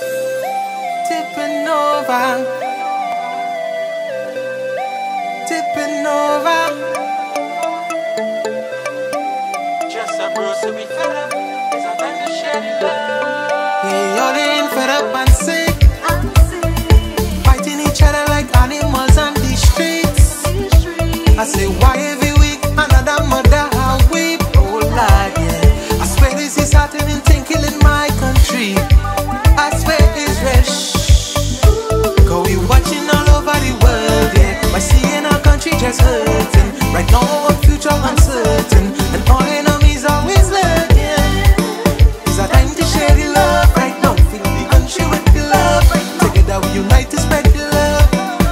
Tippin Ova, Tippin Ova. Jessop, bro, so we fed up. It's our time to share the love. Yeah, you're getting fed up and sick, fighting each other like animals on the streets. I say, why every week another mother I weep? Oh Lord, yeah. I swear this is happening, killing my country. I swear it's rich. Cause we watching all over the world, yeah. By seeing our country just hurting. Right now our future uncertain, and our enemies always lurking. It's our time to share the love. Right now fill the country with the love. Together we unite to spread the love.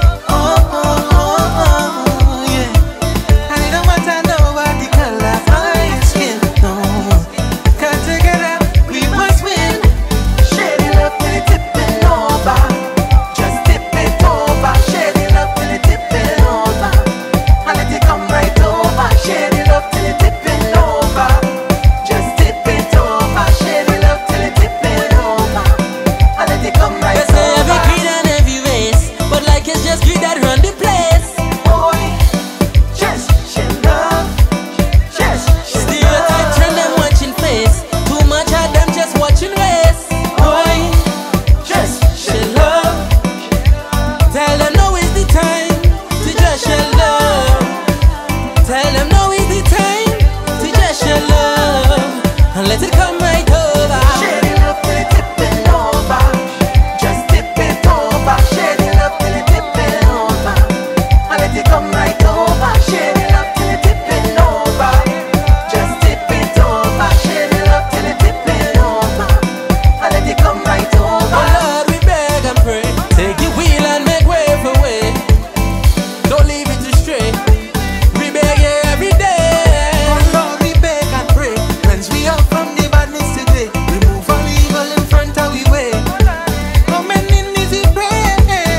Yeah. And it don't matter now what the color of your skin, no. Cause together we must win. Share the love till it tipping over. Just tip it over. Share the love till it tipping over. And let it come right over. Share the love till it tipping over. Just tip it over. Share the love till it tipping over. And let it come right over. They say every creed and every race, but like it's just greed that run the place. Boy, just share love. Just share Stereotype love. trend them watching face. Too much of them just watching race. Boy, just share love. Tell them now is the time to just share love. Tell them now is the time to just share love. And let it come right over. Share the love till it tipping over. Just tip it over. Share the love till it tipping over. And let it come right over. Share the love till it tipping over. Just tip it over. Share the love till it tipping over. And let it come right over. Oh Lord, we beg and pray. Take the wheel and make way for way. Don't leave it to stray. We beg you every day. Oh Lord, we beg and pray. Cleanse we up from the badness today. Remove all evil in front of we way. Come and in this we pray.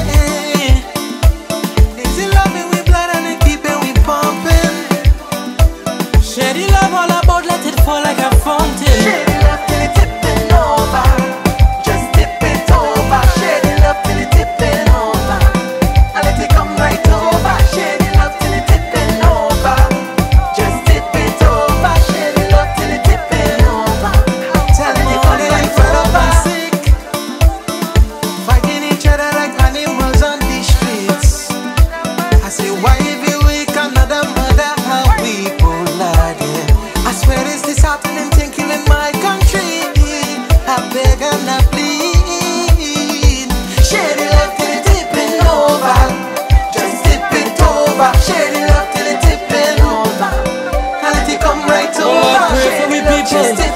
Is it loving we blood and it keeping we pumping? Share the love all about, let it fall like a fountain. Share the love till it tipping over. Just tip it over. Share the love till it tipping over. And let it come right over. Share the love till it tipping over. Just tip it over. Share the love till it tipping over. Tell me all they ain't fed up and sick, fighting each other like animals on the streets. I say, why every week another mother how we oh Lord, yeah. I swear is this happening, killing my country. I beg and I plead. Share the love till it tipping over. Just tip it over. Share the love till it tipping over. And let it come right over. pray for Share me the love, people. just